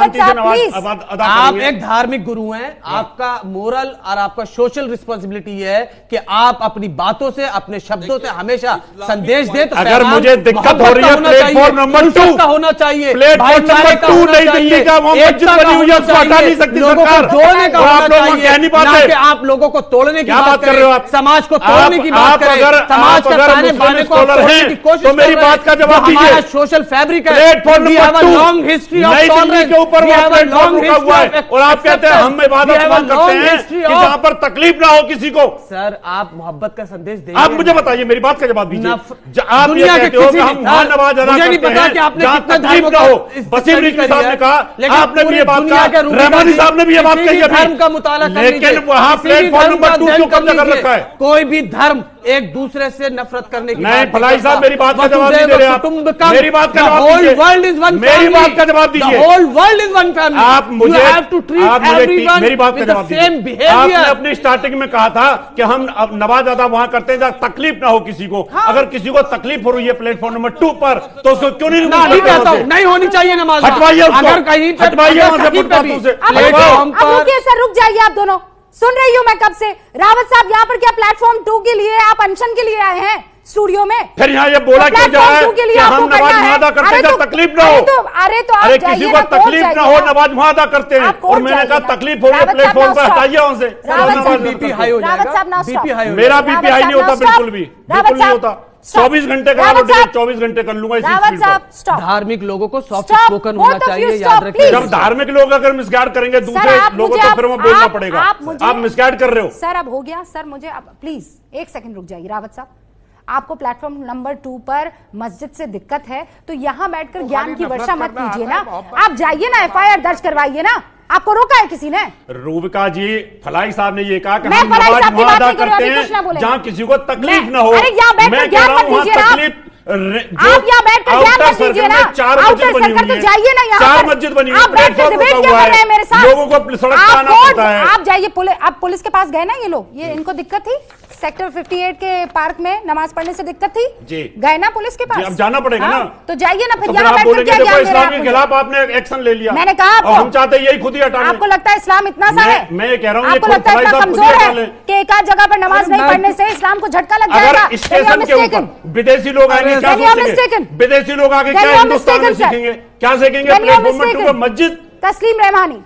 शांति से नमाज अदा आप एक धार्मिक गुरु हैं, आपका मोरल और आपका सोशल रिस्पॉन्सिबिलिटी है कि आप अपनी बातों से, अपने शब्दों से हमेशा संदेश दें। तो अगर मुझे दिक्कत हो रही है प्लेटफॉर्म नंबर टू का होना चाहिए, प्लेटफॉर्म नंबर टू नहीं दिल्ली का, वो मस्जिद बनी हुई है, उसको हटा नहीं सकती सरकार। जोड़ने का होना चाहिए, कह नहीं पाते, आप लोगों को तोड़ने की बात कर रहे हो, आप समाज को तोड़ने की बात कर रहे हैं, समाज का ताने बाने को तोड़ने की कोशिश, तो मेरी बात का जवाब दीजिए। हमारा सोशल फैब्रिक है, platform number two long history of नई दिल्ली के ऊपर वो प्लेटफॉर्म रुका हुआ है, और आप कहते हैं हम इबादत करते हैं कि जहां पर तकलीफ ना हो किसी को। सर आप मोहब्बत का संदेश दें। आप मुझे बताइए, मेरी बात का जवाब दीजिए। आप दुनिया के किसी हम वहां नमाज अदा करते हैं जहां तकलीफ ना हो। वसीम रिजवी साहब ने कहा, आपने भी ये बात कहा, रहमानी साहब ने भी ये बात कही धर्म का मुताला, लेकिन वहां प्लेटफॉर्म नंबर टू क्यों कब्जा कर रखा है? कोई भी धर्म एक दूसरे से नफरत करने की नहीं, फलाई साहब मेरी बात का जवाब नहीं दे रहे आप। मेरी बात का जवाब दीजिए। वर्ल्ड इज वन, मेरी बात का जवाब दीजिए। Whole world is one family. आप मुझे आप मुझे मेरी बात का जवाब दीजिए। आपने अपनी स्टार्टिंग में कहा था कि हम नमाज अदा वहां करते हैं जहां तकलीफ ना हो किसी को। अगर किसी को तकलीफ हो रही है प्लेटफॉर्म नंबर टू पर, तो उसको क्यों नहीं नहीं कहता हूं, नहीं होनी चाहिए नमाज। हटवाइए उसको, अगर कहीं हटवाइए वहां से फुटपाथों से। रुकिए सर, रुक जाइए आप दोनों, सुन रही हूं मैं कब से। रावत साहब यहाँ पर क्या प्लेटफॉर्म टू के लिए आप अनशन के लिए आए हैं स्टूडियो में? फिर यहाँ ये बोला क्यों जा रहा है कि हम नमाज वहां अदा करते हैं जब तकलीफ ना हो? अरे तो अरे किसी को तकलीफ ना हो नमाज वहां अदा करते हैं, और मैंने कहा तकलीफ हो गई प्लेटफॉर्म पर, हटाइए वहां से। बीपी हाई हो जाएगा। मेरा बीपी हाई नहीं होता, बिल्कुल भी बिल्कुल नहीं होता। चौबीस घंटे का चौबीस घंटे कर लूंगा इसी स्पीड पर। धार्मिक लोगों को सॉफ्ट स्पोकन होना चाहिए, याद रखिए। जब धार्मिक लोग अगर मिसगाइड करेंगे दूसरे लोगों को, फिर वो बोलना पड़ेगा आप मिसगाइड कर रहे हो। सर अब हो गया सर, मुझे अब प्लीज एक सेकंड रुक जाइए। रावत साहब, आपको प्लेटफॉर्म नंबर टू पर मस्जिद से दिक्कत है तो यहाँ बैठकर ज्ञान की वर्षा मत कीजिए ना, आप जाइए ना, एफ आई आर दर्ज करवाइए ना। आपको रोका है किसी ने? रूबिका जी, फलाई साहब ने ये कहा कि हम नमाज वहां अदा करते हैं जहां किसी को तकलीफ ना हो। अरे यहाँ बैठकर ज्ञान मत दीजिए ना, आप यहाँ बैठकर ज्ञान मत दीजिए ना। चार मस्जिद बनी हुई है, जाइए ना, यहाँ चार मस्जिद बनी हुई है, आप बैठकर डिबेट क्या कर रहे हैं मेरे साथ? लोगों को सड़क पर आना पड़ता है। आप जाइए, आप पुलिस के पास गए ना, ये लोग, ये इनको दिक्कत थी सेक्टर अट्ठावन के पार्क में नमाज पढ़ने से दिक्कत थी जी, गए ना पुलिस के पास? अब जाना पड़ेगा ना, तो जाइए ना, फिर तो यहाँ बैठकर क्या ज्ञान दे रहे हैं? के खिलाफ आपने एक्शन ले लिया, मैंने कहा आपको, हम चाहते यही खुद ही हटाना। आपको लगता है इस्लाम इतना सा है? मैं ये कह रहा हूँ, आपको लगता है इतना कमजोर है कि एक आध जगह पर नमाज नहीं पढ़ने से इस्लाम को झटका लग जाएगा? अगर स्टेशन के ऊपर विदेशी लोग आएंगे क्या सोचेंगे? विदेशी लोग आगे क्या हिंदुस्तान में सीखेंगे, क्या सीखेंगे? प्लेटफॉर्म मस्जिद। तस्लीम रहमानी,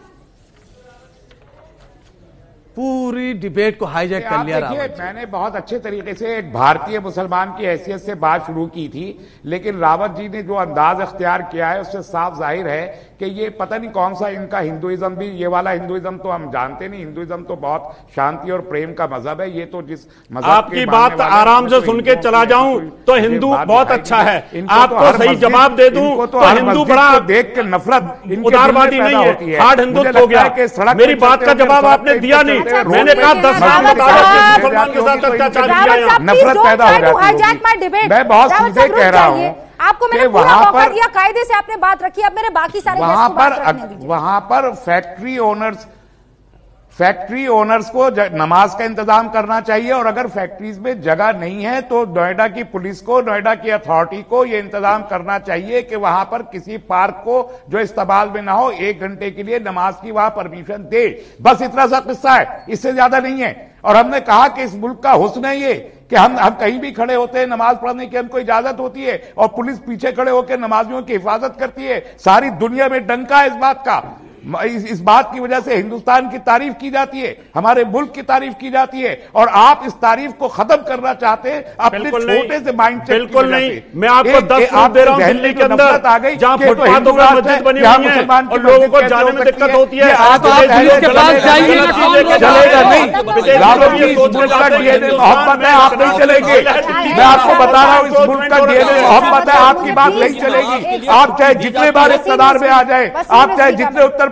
पूरी डिबेट को हाईजैक कर लिया। देखिए, मैंने बहुत अच्छे तरीके से एक भारतीय मुसलमान की हैसियत से बात शुरू की थी, लेकिन रावत जी ने जो अंदाज अख्तियार किया है उससे साफ जाहिर है कि ये पता नहीं कौन सा इनका हिंदुइज्म भी, ये वाला हिंदुइज्म तो हम जानते नहीं। हिंदुइज्म तो बहुत शांति और प्रेम का मजहब है। ये तो जिस मजहब आपकी बात आराम से सुन के चला जाऊं तो हिंदू बहुत अच्छा है, आपको सही जवाब दे दूं तो हिंदू बड़ा देख के नफरत उदारवादी नहीं है, हार्ड हिंदुत्व हो गया। मेरी बात का जवाब आपने दिया नहीं। मैंने कहा दस साल मुसलमान के साथ अत्याचार किया, नफरत पैदा हो जाती है। मैं बहुत सीधे कह रहा हूँ, आपको मैंने पूरा मौका दिया, कायदे से आपने बात रखी, अब मेरे बाकी सारे वहां पर वहां पर फैक्ट्री ओनर्स फैक्ट्री ओनर्स को नमाज का इंतजाम करना चाहिए, और अगर फैक्ट्रीज में जगह नहीं है तो नोएडा की पुलिस को, नोएडा की अथॉरिटी को यह इंतजाम करना चाहिए कि वहां पर किसी पार्क को जो इस्तेमाल में ना हो, एक घंटे के लिए नमाज की वहां परमिशन दे। बस इतना सा किस्सा है, इससे ज्यादा नहीं है। और हमने कहा कि इस मुल्क का हुस्न है ये कि हम हम कहीं भी खड़े होते हैं, नमाज पढ़ने की हमको इजाजत होती है, और पुलिस पीछे खड़े होकर नमाजियों की हिफाजत करती है। सारी दुनिया में डंका है इस बात का। इस, इस बात की वजह से हिंदुस्तान की तारीफ की जाती है, हमारे मुल्क की तारीफ की जाती है, और आप इस तारीफ को खत्म करना चाहते हैं अपने छोटे से माइंड सेट। बिल्कुल नहीं, मैं आपको दस मिनट दे रहा हूं दिल्ली के अंदर आ गई जहां फुटपाथों पर मस्जिद बनी हुई है और लोगों को जाने में दिक्कत होती है। आप पुलिस के पास जाइए, चलेगा नहीं। रावत जी, इस मुल्क का डीएनए मोहब्बत है, आप नहीं चलेंगे। मैं आपको बता रहा हूं, इस मुल्क का डीएनए मोहब्बत है, आपकी बात नहीं चलेगी। आप चाहे जितने बार इक़्तिदार में आ जाए, आप चाहे जितने उत्तर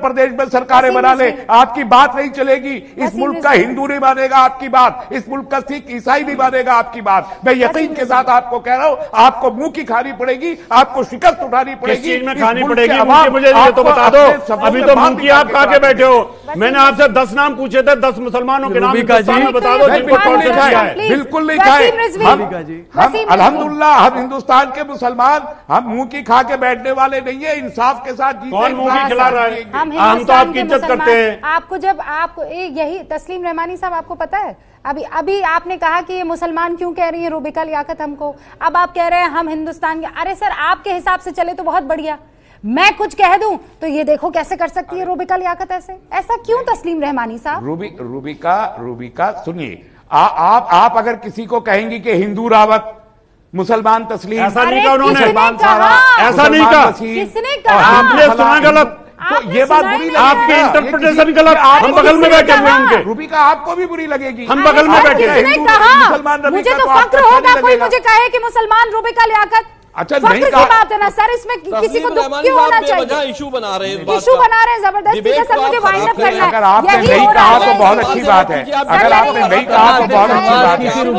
प्रदेश में सरकारें बना ले, आपकी बात नहीं चलेगी। इस मुल्क का हिंदू नहीं मानेगा आपकी बात, इस मुल्क का सिख ईसाई नहीं मानेगा आपकी बात। मैं यकीन के साथ आपको कह रहा हूं, आपको मुंह की खानी पड़ेगी, आपको शिकस्त उठानी पड़ेगी। में खानी पड़ेगी मुझे ये तो बता दो। अभी तो मुंह की आप खा के बैठे हो। मैंने आपसे दस नाम पूछे थे, दस मुसलमानों के नाम बता दो जिनको टॉर्चर किया है। बिल्कुल नहीं खाए हम, अल्हम्दुलिल्लाह हम हिंदुस्तान के मुसलमान, हम मुंह की खा के बैठने वाले नहीं है, इंसाफ के साथ। कौन मुंह की खिला रहा है? हम तो आपकी इज्जत करते हैं। आपको जब आप यही तस्लीम रहमानी साहब, आपको पता है अभी अभी आपने कहा कि ये मुसलमान क्यों कह रही है रूबिका लियाकत हमको, अब आप कह रहे हैं हम हिंदुस्तान के। अरे सर, आपके हिसाब से चले तो बहुत बढ़िया, मैं कुछ कह दूं तो ये देखो कैसे कर सकती है रूबिका लियाकत। ऐसे ऐसा क्यों तस्लीम रहमानी साहब? रूबी रूबिका रूबिका सुनिए, आप आप अगर किसी को कहेंगी कि हिंदू रावत, मुसलमान तस्लीम, ऐसा नहीं कहा उन्होंने, ऐसा नहीं कहा, किसने कहा? आपने सुना गलत, तो ये बात बुरी लगेगी, आपकी इंटरप्रिटेशन गलत। हम बगल में बैठे हुए उनके। रूबिका आपको भी बुरी लगेगी, हम बगल में बैठे हैं। मुसलमान मुझे तो फक्र होगा कोई मुझे कहे कि मुसलमान रूबिका लियाकत। अच्छा नहीं कहा बात है ना सर, इसमें किसी को दुख क्यों होना चाहिए? इशू बना रहे हैं, इशू बना रहे हैं जबरदस्ती का। सर मुझे वाइंड अप करना है। अगर आपने नहीं कहा तो बहुत अच्छी बात है, अगर आपने नहीं कहा तो बहुत अच्छी बात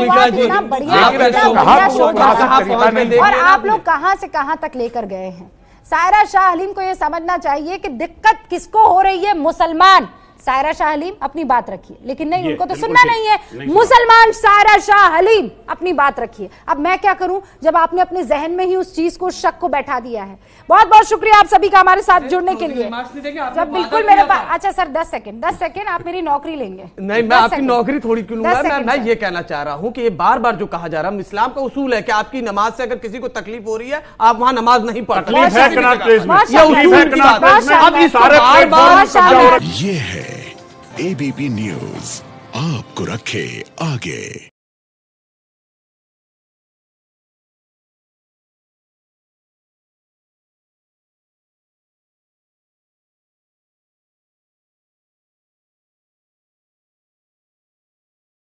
है। और आप लोग कहां से कहां तक लेकर गए हैं? सायरा शाह हलीम को यह समझना चाहिए कि दिक्कत किसको हो रही है, मुसलमान। सायरा शाह हलीम अपनी बात रखिए, लेकिन नहीं, उनको तो सुनना नहीं है। नहीं मुसलमान सायरा शाह हलीम अपनी बात रखिए। अब मैं क्या करूं जब आपने अपने जहन में ही उस चीज को, शक को बैठा दिया है। बहुत बहुत शुक्रिया आप सभी का हमारे साथ जुड़ने के लिए। जब बिल्कुल मेरे पास, अच्छा सर दस सेकंड दस सेकंड आप मेरी नौकरी लेंगे? नहीं, मैं आपकी नौकरी थोड़ी क्यों लूंगा। मैं, मैं ये कहना चाह रहा हूँ कि ये बार बार जो कहा जा रहा है, इस्लाम का उसूल है कि आपकी नमाज से अगर किसी को तकलीफ हो रही है, आप वहां नमाज नहीं पढ़ सकते। ये है एबीपी न्यूज, आपको रखे आगे।